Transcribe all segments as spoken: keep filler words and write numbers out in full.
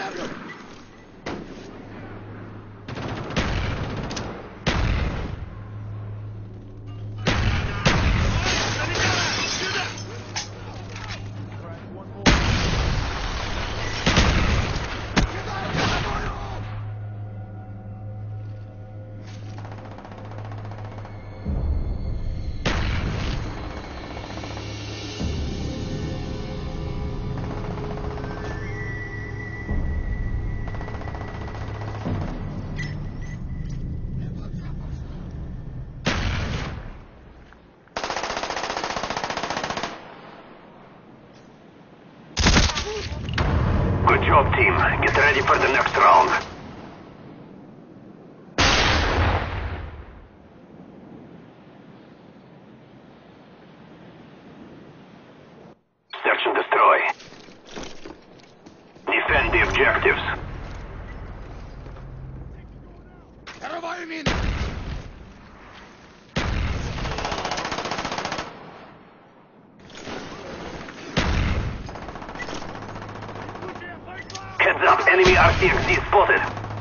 Good job, team. Get ready for the next round. Search and destroy. Defend the objectives. Heads up, enemy R C X D spotted.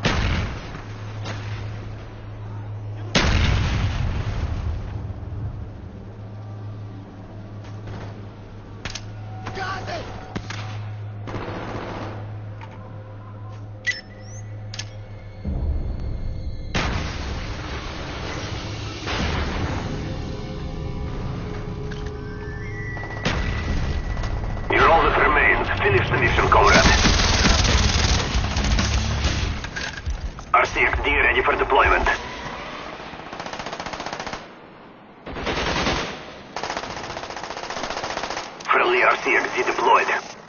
You're all that remains. Finish the mission, comrade. R C X D ready for deployment. Friendly R C X D deployed.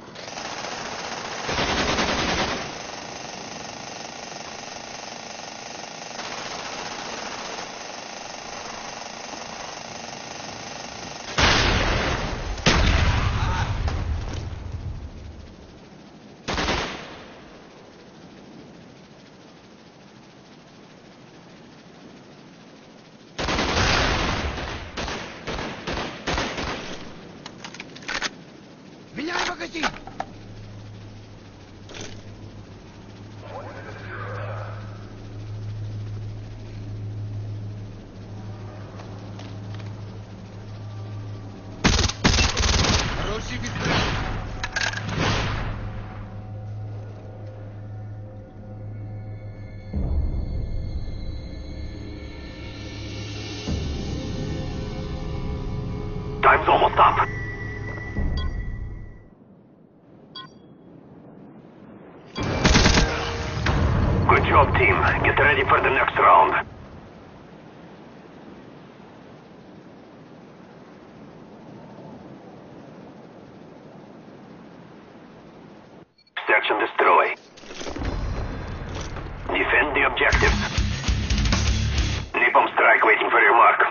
Меняй магазин! Хороший выстрел! Time's almost up. Good job, team. Get ready for the next round. Search and destroy. Defend the objectives. Napalm strike waiting for your mark.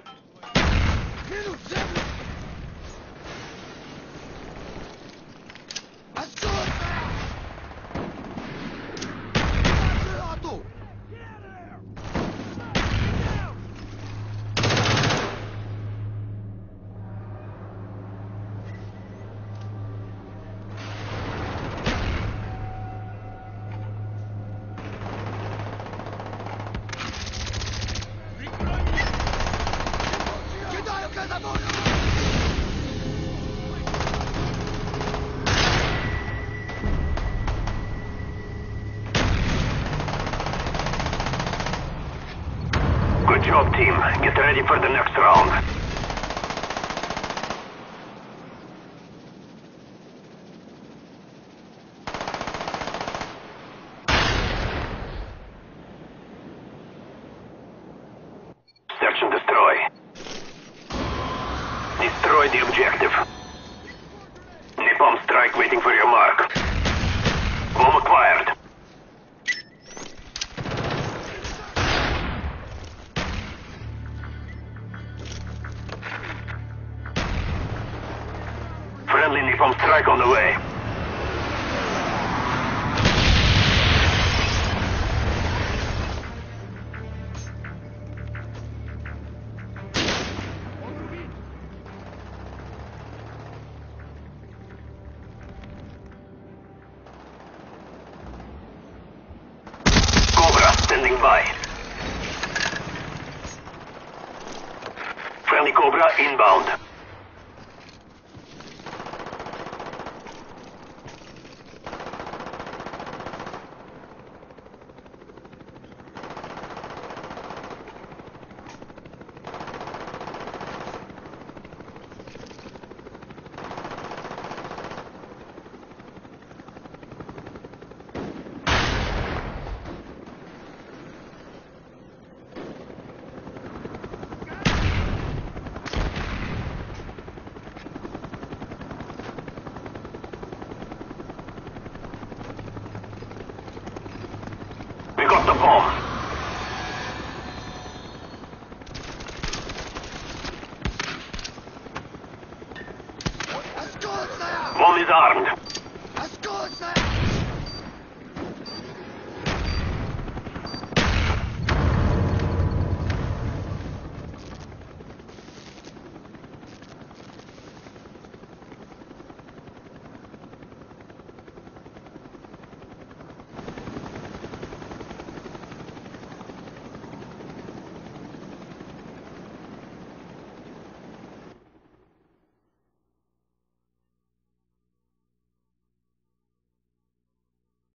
Good job, team. Get ready for the next round. Search and destroy. Destroy the objective. Napalm strike waiting for your mark. Bomb acquired. Friendly napalm strike on the way. nearby. Friendly Cobra inbound.